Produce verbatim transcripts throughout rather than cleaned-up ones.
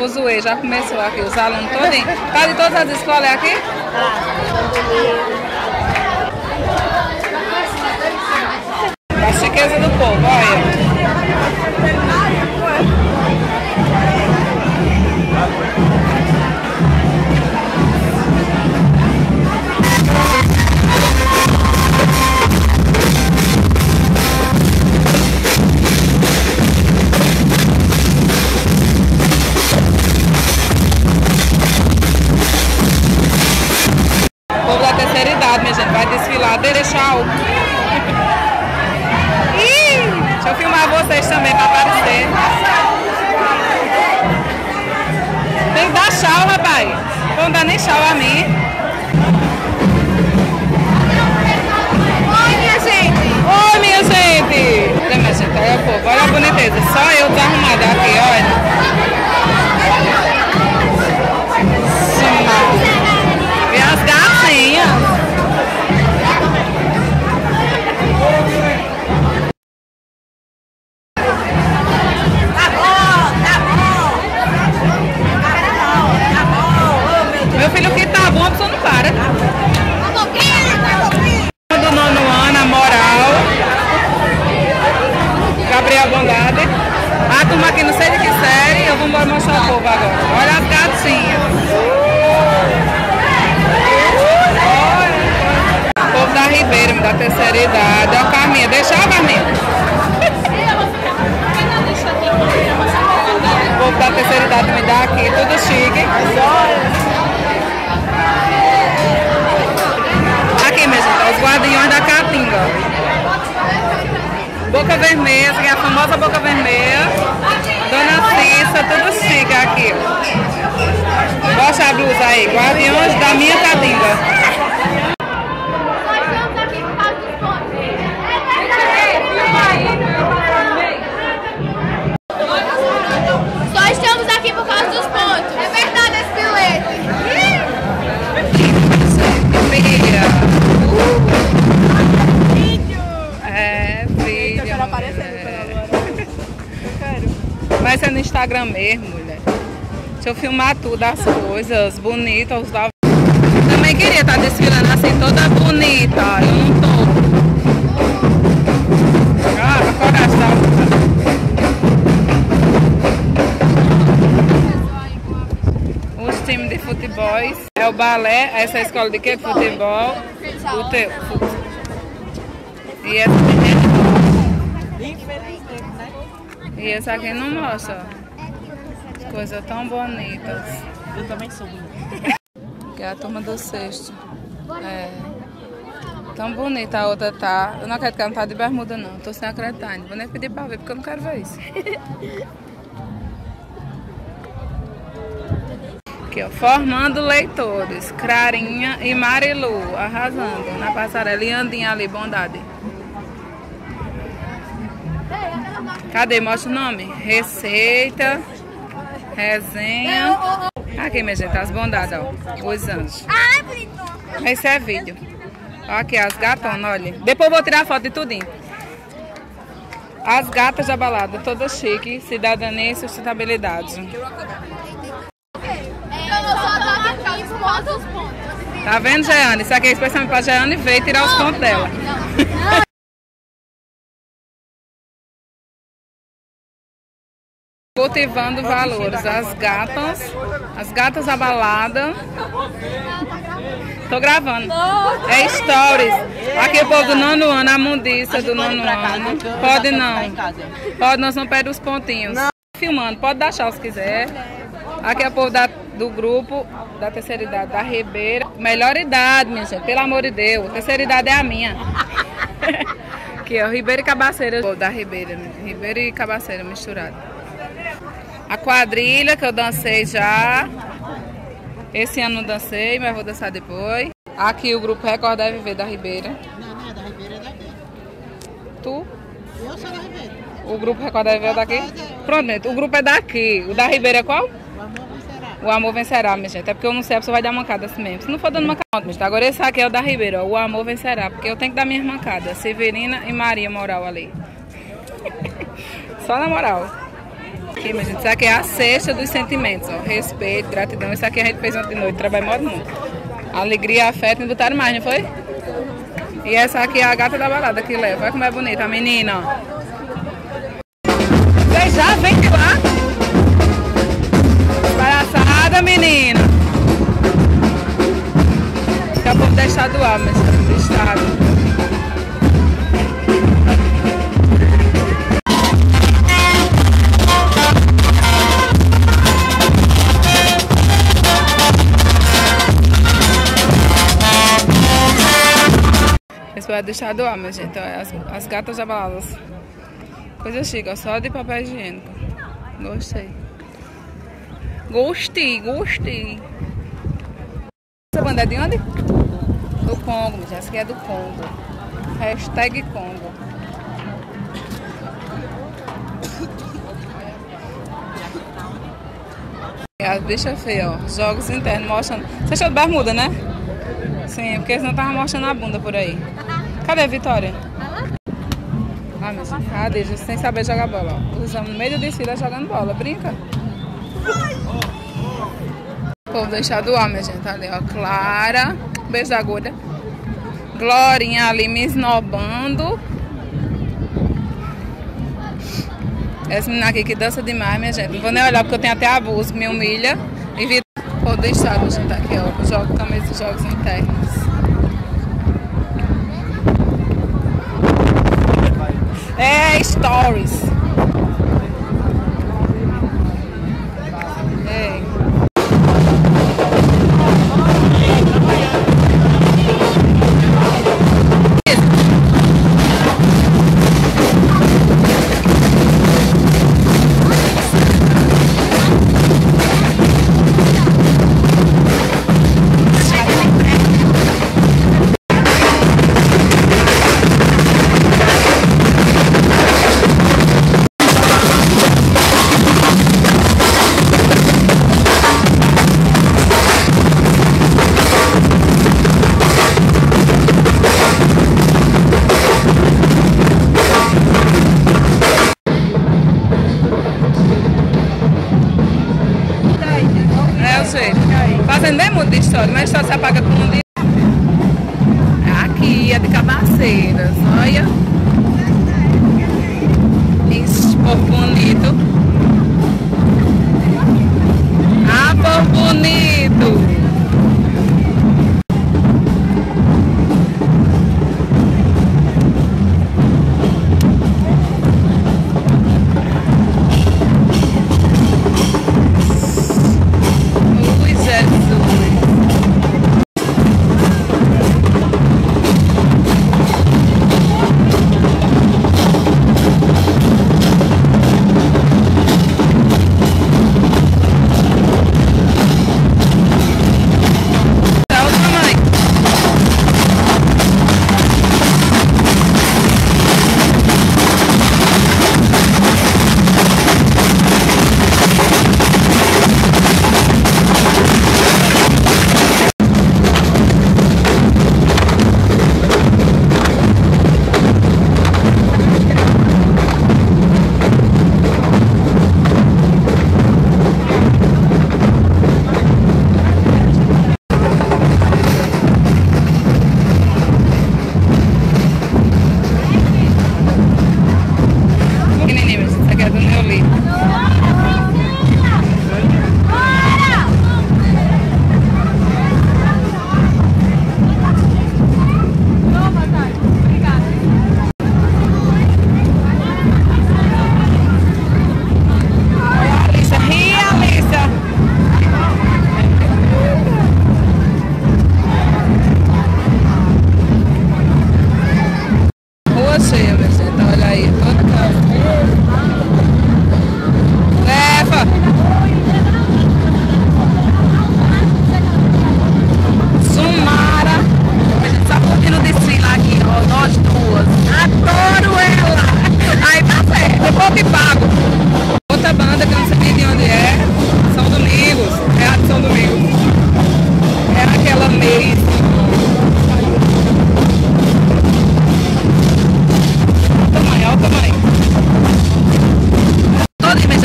Fuzuê, já começou aqui, os alunos todinhos. Tá de todas as escolas aqui? A chiqueza do povo, olha. Minha gente, vai desfilar Derechau. Ih, deixa eu filmar vocês também para aparecer. Tem que dar tchau, rapaz. Não dá nem tchau a mim. Oi, minha gente. Oi, minha gente. Olha, minha gente, olha o povo, olha a boniteza. Só eu desarrumada aqui, olha. E as gatinhas. Meu filho, que tá bom, a pessoa não para. Do nono ano, a moral. Gabriel Bondade. A turma aqui não sei de que série, eu vou mostrar o povo agora. Olha as gatinhas. O povo da Ribeira, da terceira idade. Olha o Carminha, deixa o Carminha. O povo da terceira idade me dá aqui, tudo chique. Aqui, minha gente, os guardiões da Caatinga. Boca Vermelha, essa aqui é a famosa Boca Vermelha. Dona Cissa, tudo chique aqui. Mostra a blusa aí, guardiões da minha Caatinga. Só estamos aqui por causa dos pontos. É verdade esse bilhete. Filha. É, filha. Eu quero aparecer agora. Eu quero. Vai ser no Instagram mesmo, mulher. Deixa eu filmar tudo, as coisas bonitas. Também queria estar desfilando assim, toda bonita. Eu não tô. Ah, a coragem da... time de futebol, é o balé, essa é a escola de quê? Futebol, o teu, e essa e essa aqui não mostra, coisas tão bonitas. Eu também sou bonita. Que é a turma do sexto, é tão bonita a outra tá, eu não acredito que ela não tá de bermuda não, tô sem acreditar, não vou nem pedir pra ver porque eu não quero ver isso. Aqui, ó, formando leitores, Clarinha e Marilu, arrasando na passarela. E Andinha ali, Bondade. Cadê? Mostra o nome. Receita, resenha. Aqui, minha gente, as Bondades, ó. Os anjos. Esse é vídeo. Ó, aqui, as gatonas, olha. Depois eu vou tirar foto de tudinho. As gatas da balada, todas chique, cidadania e sustentabilidade. Tá vendo, Jeane? Isso aqui é especialmente pra Jeane ver e tirar os pontos dela. Cultivando valores. As gatas, as gatas da balada. Tô gravando. É stories. Aqui o povo do nono ano, a mundiça do nono ano. Pode não. Pode, nós vamos perder os pontinhos. Filmando, pode dar tchau se quiser. Aqui é o povo da, do grupo da terceira idade, da Ribeira. Melhor idade, minha gente, pelo amor de Deus. Terceira idade é a minha. Aqui, ó, Ribeira e Cabaceira. O povo da Ribeira, Ribeira e Cabaceira misturado. A quadrilha que eu dancei já. Esse ano não dancei, mas vou dançar depois. Aqui o grupo Recordar e Viver da Ribeira. Não, não é da Ribeira, é daqui. Tu? Eu sou da Ribeira. O grupo Recordar e Viver é daqui? Pronto, gente, o grupo é daqui. O da Ribeira é qual? O Amor Vencerá, minha gente. É porque eu não sei, a pessoa vai dar mancada assim mesmo. Se não for dando mancada, minha gente. Agora esse aqui é o da Ribeira, ó. O Amor Vencerá. Porque eu tenho que dar minhas mancadas. Severina e Maria Moral ali. Só na moral. aqui, mas gente, isso aqui é a cesta dos sentimentos, ó. Respeito, gratidão. Isso aqui a gente fez ontem de noite, trabalho modo mundo. Alegria, afeto, e botaram mais, não foi? E essa aqui é a gata da balada que leva. Olha como é bonita a menina, ó. Vocês já vem de lá? Palhaçada, menina. Daqui a pouco da estadual, mas do estado. Esse foi do estadual, minha gente. Ó, as, as gatas da balada. Coisa chique, ó, só de papel higiênico. Gostei. Gostei, gostei. Essa banda é de onde? Do Congo, gente. Essa aqui é do Congo. Hashtag Congo. As bichas feias, ó. Jogos internos mostrando. Você achou de bermuda, né? Sim, porque senão tava mostrando a bunda por aí. Cadê a Vitória? Ah, meu filho, cadê? Sem saber jogar bola. Usamos no meio do desfile jogando bola. Brinca. O povo do estadual, minha gente. Ali, ó. Clara. Beijo da agulha. Glorinha ali me esnobando. Essa menina aqui que dança demais, minha gente. Não vou nem olhar porque eu tenho até abuso, me humilha. E vi o povo do estado, gente. Aqui, ó. Jogo, camisa de jogos internos. É, stories. É. Fazendo bem muito de história, mas a história se apaga com um dia. Aqui é de Cabaceiras, olha. Isso, povo bonito. Ah, povo bonito.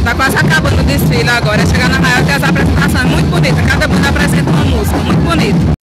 gente, tá quase acabando o desfile agora. É chegar na maior que as apresentações muito bonitas. Cada banda apresenta uma música muito bonita.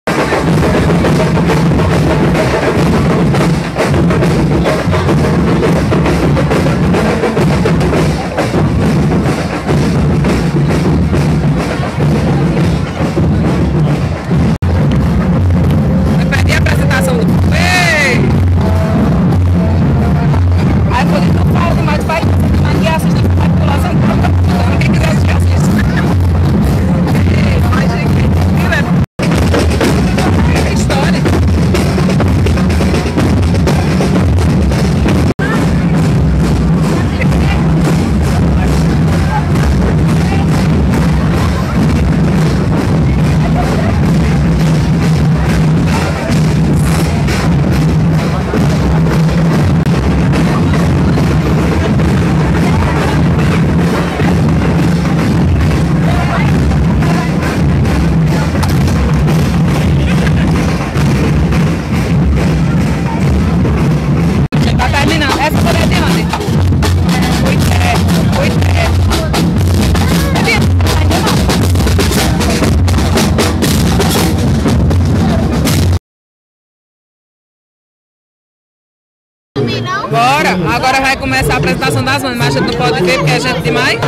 Bora! Agora vai começar a apresentação das bandas, mas a gente não pode ver porque é gente demais.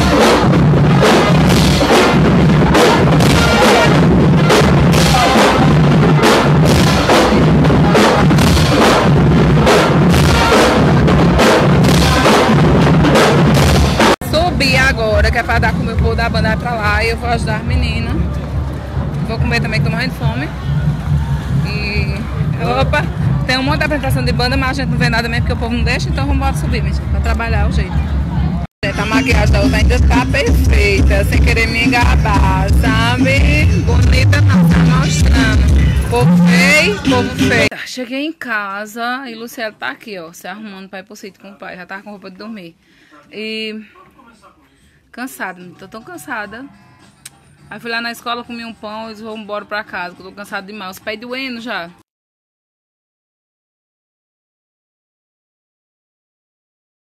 Subi agora, que é pra dar comer o povo da banda pra lá e eu vou ajudar as meninas. Vou comer também, que tô morrendo de fome. E... opa! Tem um monte de apresentação de banda, mas a gente não vê nada mesmo porque o povo não deixa, então vamos embora subir, gente, pra trabalhar o jeito. A maquiagem da outra ainda tá perfeita, sem querer me engabar, sabe? Bonita não, tá mostrando. Povo feio, povo feio. Cheguei em casa e Luciela tá aqui, ó, se arrumando pra ir pro sítio com o pai. Já tava com roupa de dormir. E... cansada, tô tão cansada. Aí fui lá na escola, comi um pão e vou embora pra casa, que eu tô cansada demais. Os pés doendo já.